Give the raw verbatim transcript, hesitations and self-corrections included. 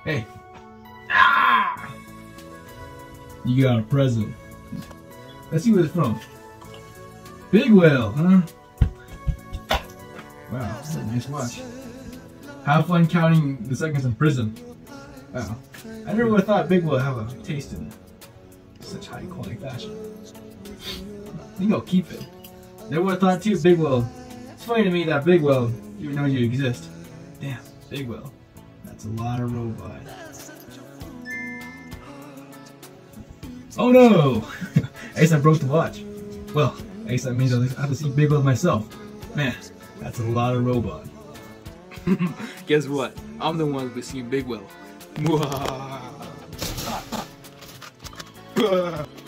Hey. Ah! You got a present. Let's see where it's from. Big Whale, huh? Wow, that's a nice watch. Have fun counting the seconds in prison. Wow. I never would have thought Big Whale would have a taste in such high quality fashion. I think I'll keep it. Never would have thought too, Big Whale. It's funny to me that Big Whale even knows you exist. Damn, Big Whale. That's a lot of robot. Oh no! I guess I broke the watch. Well, I guess that means I'll have to see Big Whale myself. Man, that's a lot of robot. Guess what? I'm the one who's seeing Big Whale.